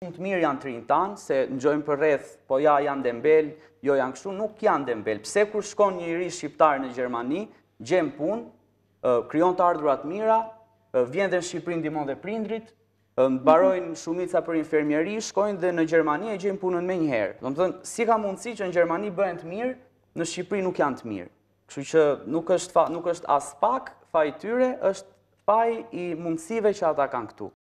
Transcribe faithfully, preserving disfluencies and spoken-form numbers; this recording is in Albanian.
Shumë të mirë janë trinj tanë, se ngjojnë për rreth, po ja janë dembel, jo janë kështu, nuk janë dembel. Pse kur shkon një iri shqiptar në Gjermani, gjen punë, krijon të ardhurat mira, vjen dhe në Shqipëri ndihmon dhe prindrit, mbarojnë shumica për infermieri, shkojnë dhe në Gjermani e gjejnë punën me njëherë. Domethënë, si ka mundësi që në Gjermani bëhen të mirë, në Shqipëri nuk janë të mirë. Kështu që nuk është, nuk është as pak faj tyre, është faj i mundësive që ata kanë këtu.